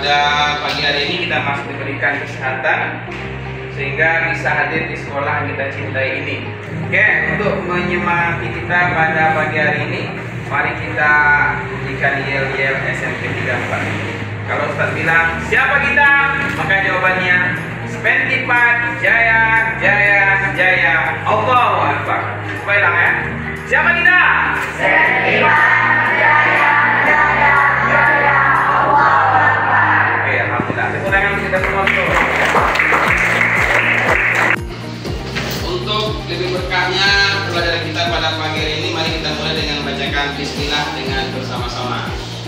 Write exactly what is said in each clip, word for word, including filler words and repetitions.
pada pagi hari ini kita masih diberikan kesehatan sehingga bisa hadir di sekolah yang kita cintai ini. Oke, untuk menyemangati kita pada pagi hari ini, mari kita berikan yel-yel S M P tiga puluh empat. Kalau Ustaz bilang siapa kita, maka jawabannya Spentipat Jaya Jaya Jaya Allahu Akbar. Supaya lang ya. Siapa kita? Spentipat Jaya Jaya Jaya Allahu Akbar. Oke, alhamdulillah. Tepuk tangan kita semua tuh. Untuk lebih berkahnya pelajaran kita pada pagi hari ini, mari kita mulai dengan membacakan Bismillah dengan bersama-sama.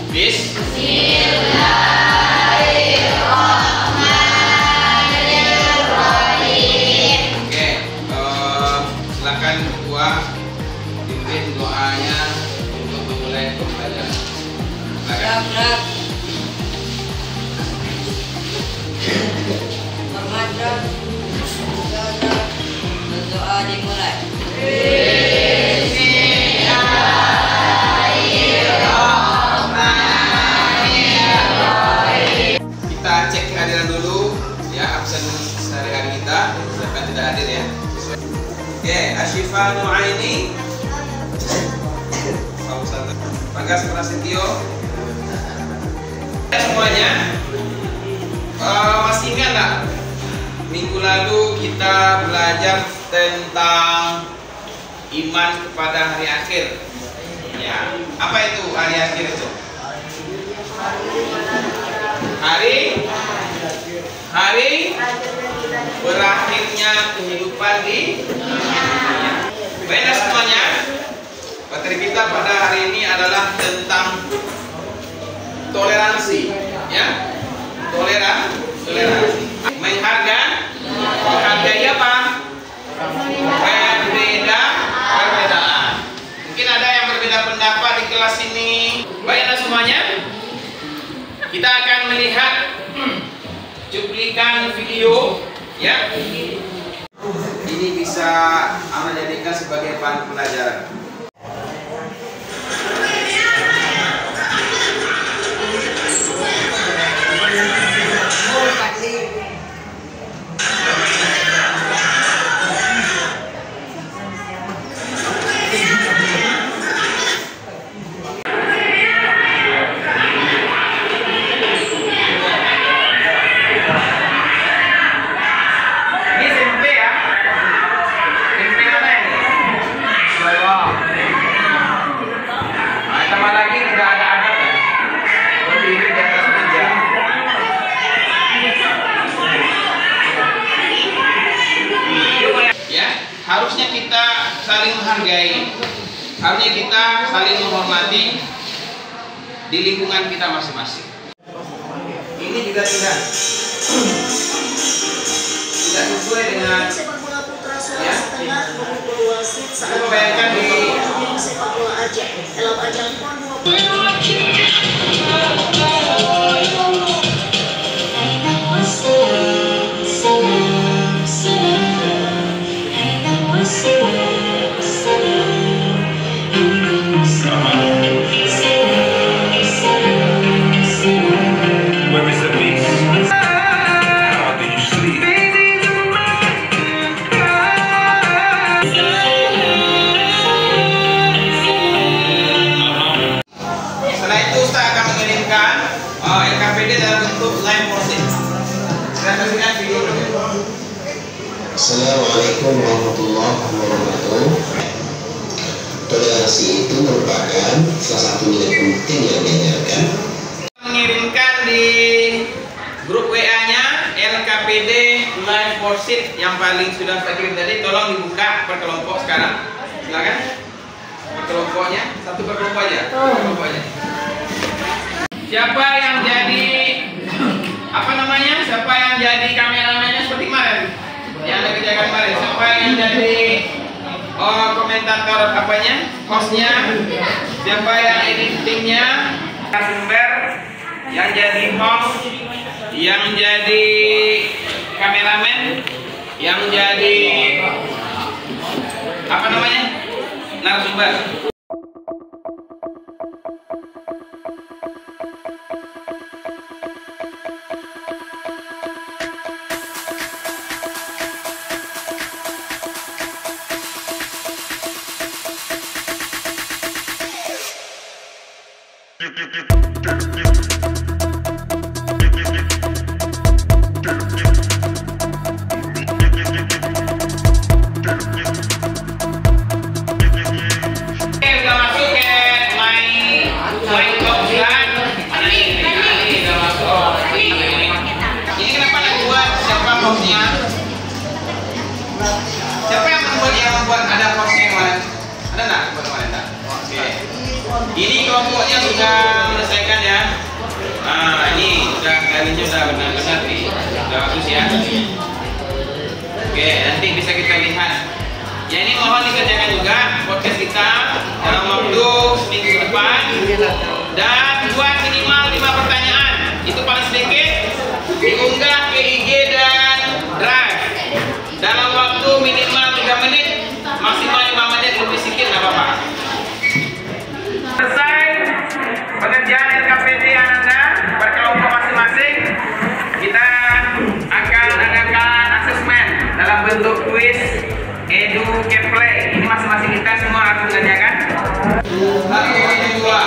Bismillahirrahmanirrahim. Oke, uh, silakan Ketua pimpin doanya untuk memulai pembelajaran. Silakan. Ramadan berdoa dimulai. Kita cek kehadiran dulu ya, absen sehari-hari kita, siapa yang tidak hadir ya. Oke, Asyifa Nuaini, Bagas Prasetyo, semuanya. Uh, masih ingat nggak? Minggu lalu kita belajar tentang iman kepada hari akhir. Ya, apa itu hari akhir itu? Hari hari berakhirnya kehidupan di dunia. Baiklah semuanya, materi kita pada hari ini adalah tentang toleransi, ya. Toleran, toleransi. Menghargai, menghargai apa? Berbeda, perbedaan. Mungkin ada yang berbeda pendapat di kelas ini. Baiklah semuanya, kita akan melihat cuplikan video, ya. Ini bisa Anda jadikan sebagai bahan pelajaran. Harusnya kita saling menghargai, harusnya kita saling menghormati di lingkungan kita masing-masing. Ini juga tidak tidak sesuai dengan ya. Coba bayangkan di sepak bola aja, dalam ajang pon L K P D dalam bentuk live motion. Kita saksikan video ini. Assalamualaikum warahmatullahi wabarakatuh. Toleransi itu merupakan salah satu nilai penting yang diajarkan. Mengirimkan di grup W A-nya L K P D live motion yang paling sudah saya kirim tadi. Tolong dibuka per kelompok sekarang. Silakan. Per kelompoknya, satu per kelompok aja. Per kelompok aja. Siapa yang jadi apa namanya? Siapa yang jadi kameramennya seperti kemarin? Yang ada kejadian kemarin. Siapa yang jadi oh, komentator apanya? Hostnya? Siapa yang editingnya? Sumber yang jadi host, yang jadi kameramen, yang jadi apa namanya? Narasumber. Siapa yang membuat yang membuat ada hostnya yang mana? Ada nggak buat mana? Oke. Ini kelompoknya sudah menyelesaikan ya. Nah ini sudah kalinya sudah benar-benar nih, sudah bagus ya. Oke, nanti bisa kita lihat. Ya ini mohon dikerjakan juga podcast kita dalam waktu seminggu ke depan dan buat minimal lima pertanyaan. Itu paling sedikit diunggah ke I G dan Drive dalam waktu minimal tiga menit, maksimal lima menit, lebih sedikit nggak apa-apa. Selesai pekerjaan L K P D Anda berkelompok masing-masing, kita akan adakan asesmen dalam bentuk kuis Edu Keplay. Ini masing-masing kita semua harus mengerjakan. Satu, dua.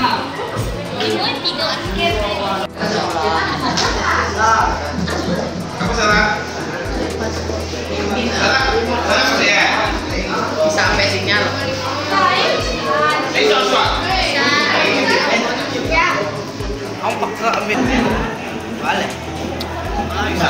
Kamu salah? Salah? Salah apa ya? Sampai sinyal. Ini soal. Kamu pakai ambil. Balik. Bisa.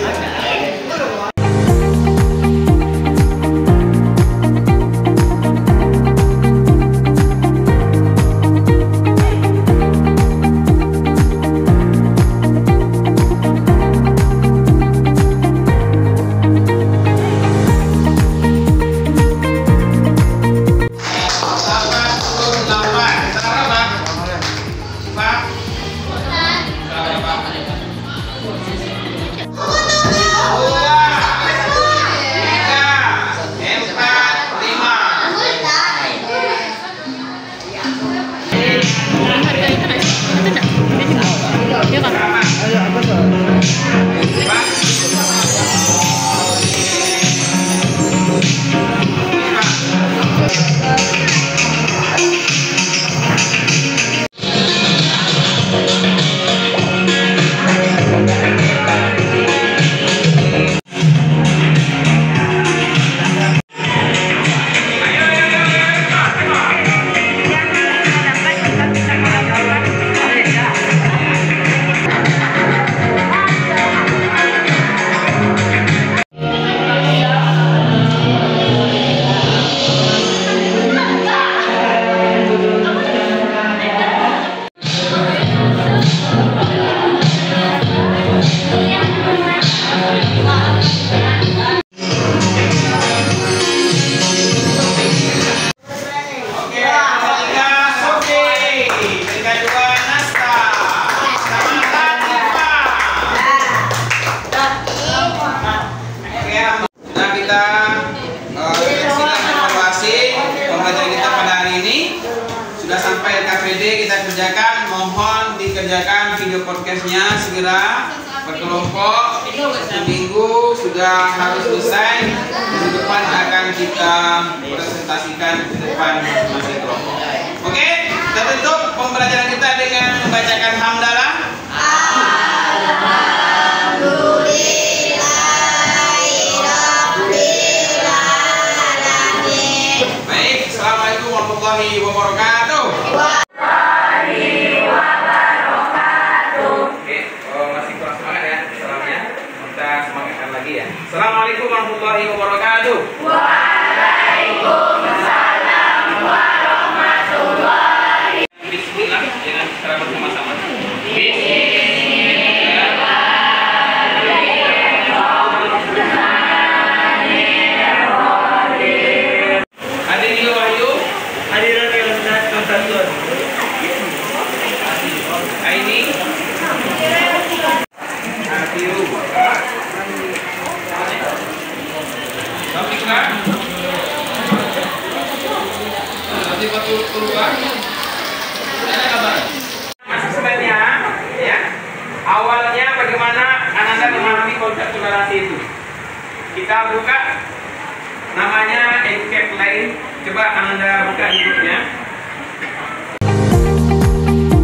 Kerjakan, mohon dikerjakan video podcastnya segera berkelompok. Seminggu sudah harus selesai. Minggu depan akan kita presentasikan di depan masing kelompok. Oke, kita tutup pembelajaran kita dengan membacakan hamdalah. Baik, assalamualaikum warahmatullahi wabarakatuh. Assalamualaikum warahmatullahi wabarakatuh. Waalaikumsalam warahmatullahi. Bismillah dengan cara bersama-sama. Bismillahirrahmanirrahim. Hadirin wahyu, hadirin yang sudah tersatur. Ini hadiru. Asesmennya, ya. Awalnya bagaimana Ananda memahami konsep toleransi itu? Kita buka namanya Educate Play. Coba Ananda buka YouTube-nya.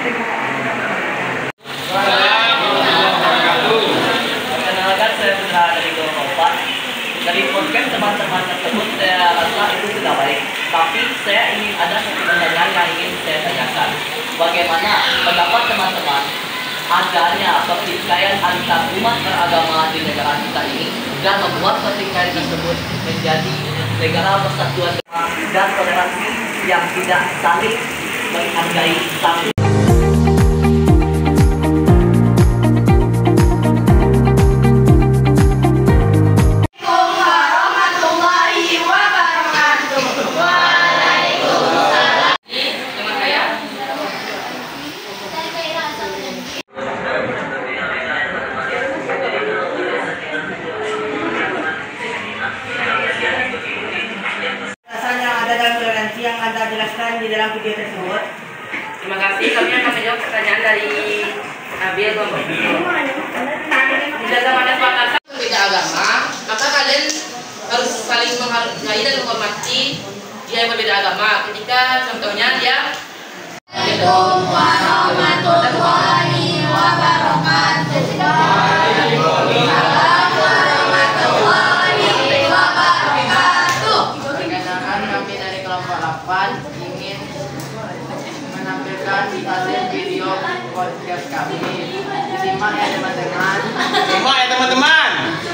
Perkenalkan, saya Putra dari Gorontalo. Dari podcast teman-teman tersebut saya rasa itu sudah baik. Tapi saya ingin ada satu pertanyaan yang ingin saya tanyakan. Bagaimana pendapat teman-teman adanya pertikaian antar umat beragama di negara kita ini dan membuat pertikaian tersebut menjadi negara persatuan dan toleransi yang tidak saling menghargai satu. Yang Anda jelaskan di dalam video tersebut. Terima kasih. Kami akan menjawab pertanyaan dari Nabil Gombong. Di zaman kesepakatan berbeda agama, maka kalian harus saling menghargai dan menghormati dia yang berbeda agama. Ketika contohnya dia Assalamualaikum warahmatullahi wabarakatuh. ingin menampilkan hasil video podcast kami. Simak ya teman-teman. Simak ya teman-teman.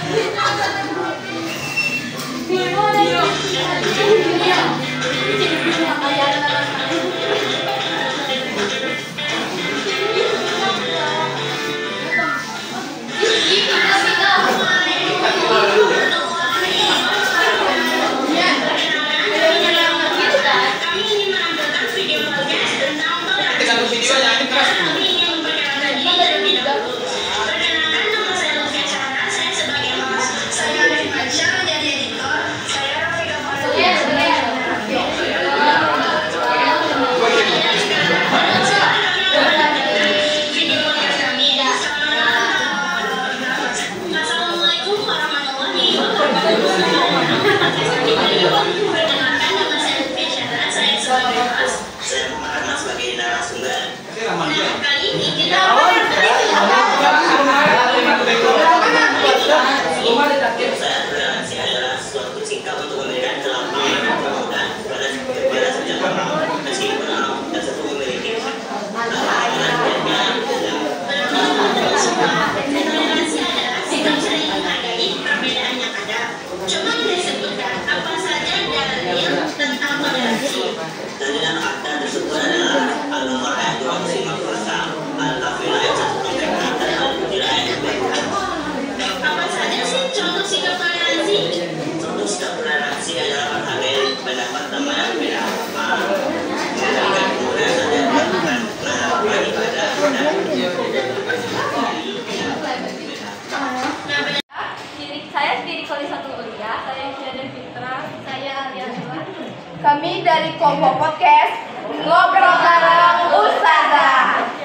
Saya sendiri Kolisatu Ulia, saya Syahdan Fitra, saya Ariana. Kami dari Kompo Podcast ngobrol bareng Ustazah.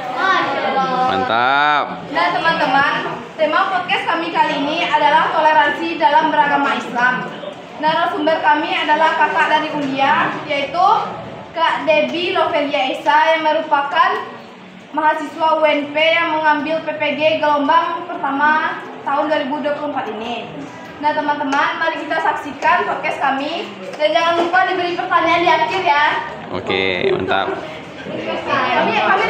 Mantap. Nah teman-teman, tema podcast kami kali ini adalah toleransi dalam beragama Islam. Narasumber kami adalah kakak dari Ulia, yaitu Kak Debbie Lovelia Esa yang merupakan mahasiswa U N P yang mengambil P P G gelombang pertama tahun dua ribu dua puluh empat ini. Nah teman-teman, mari kita saksikan podcast kami dan jangan lupa diberi pertanyaan di akhir ya. Oke, mantap. Kami kami